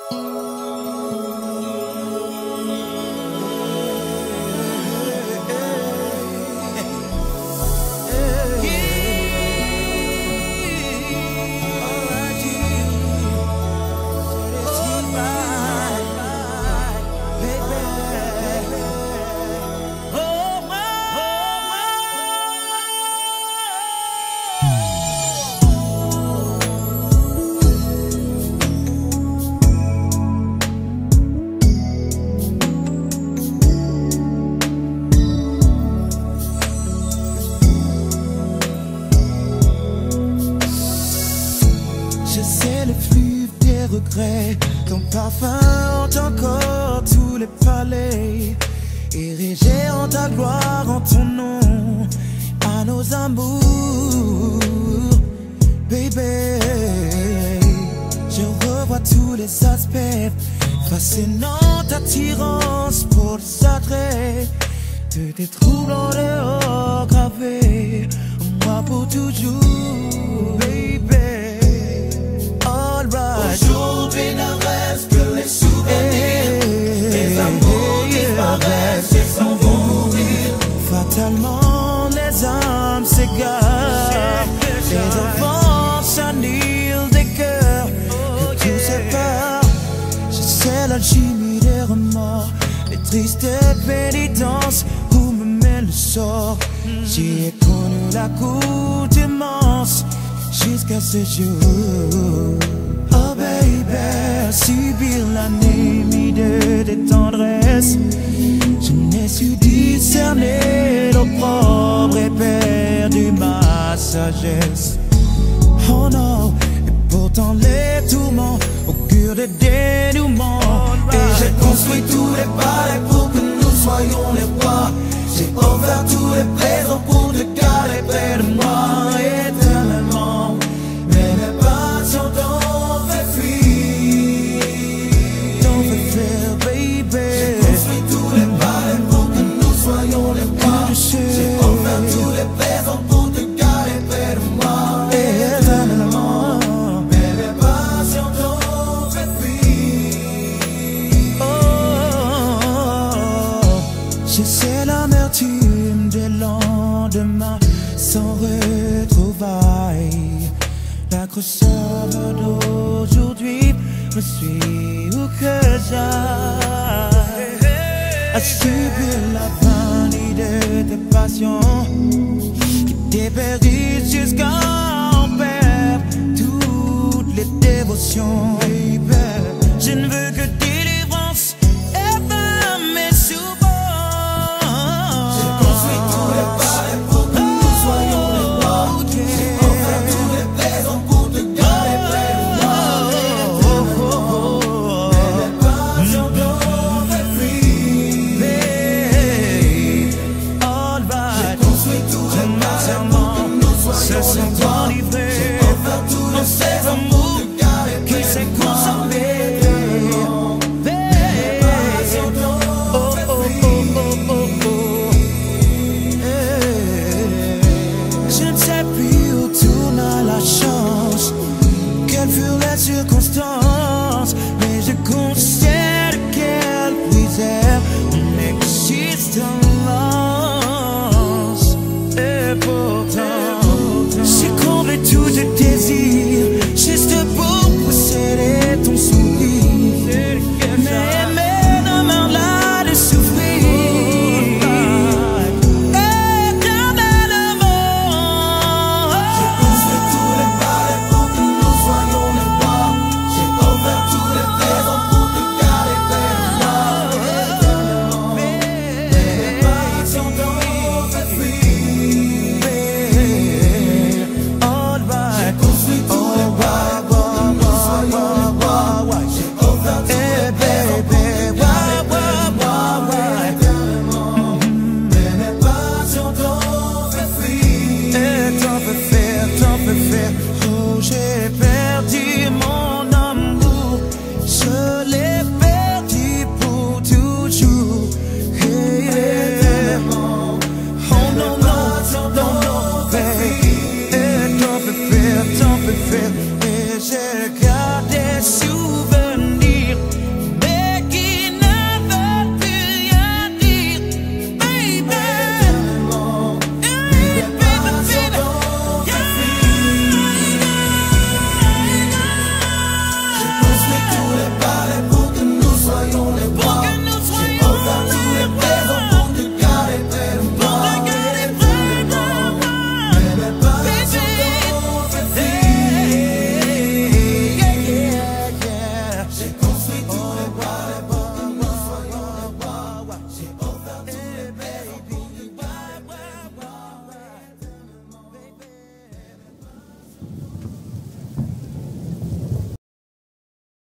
Ton parfum hante encore tous les palais, érigés en ta gloire, en ton nom, à nos amours, baby. Je revois tous les aspects, fascinante attirance pour les attraits de tes troubles en dehors gravés en moi pour toujours, baby. Aujourd'hui ne reste que les souvenirs, les amours disparaissent et s'en vont mourir. Fatalement les âmes s'égarent, les enfants s'annihilent des cœurs que tout sépare. Je sais l'alchimie des remords, les tristes pénitences où me mène le sort. J'y ai connu la courte immense jusqu'à ce jour. Oh baby, subir l'anémie de tes tendresses, je n'ai su discerner l'opprobre et perdu ma sagesse. Oh non, et pourtant les tourments augurent de dénouement. Et j'ai construit tous les palais pour que nous soyons les rois. J'ai offert tous les présents pour te garder près de moi éternellement. Mais mes passions t'ont fait fuir, baby. J'ai construit tous les palais pour que nous soyons les rois. J'ai offert tous les présents pour te garder près de moi éternellement. Mais mes passions t'ont fait fuir. Oh, je sais l'amertume des lendemains sans retrouvailles. L'accrocheur d'aujourd'hui me suit où que j'aille. À subir la vanité de tes passions qui dépérissent jusqu'à en perdre toutes les dévotions. Baby, je ne veux que délivrance et pas mes soubons. J'ai construit tous les palais pour que nous soyons les rois. J'ai offert tous les présents pour te garder près de moi éternellement. Mais mes passions t'ont fait fuir. J'ai construit tous les palais pour que nous soyons les rois. J'ai offert tous les présents pour te garder près de moi éternellement. Mais mes passions t'ont fait fuir. Je ne sais plus où tourne la chance, quelles furent les circonstances.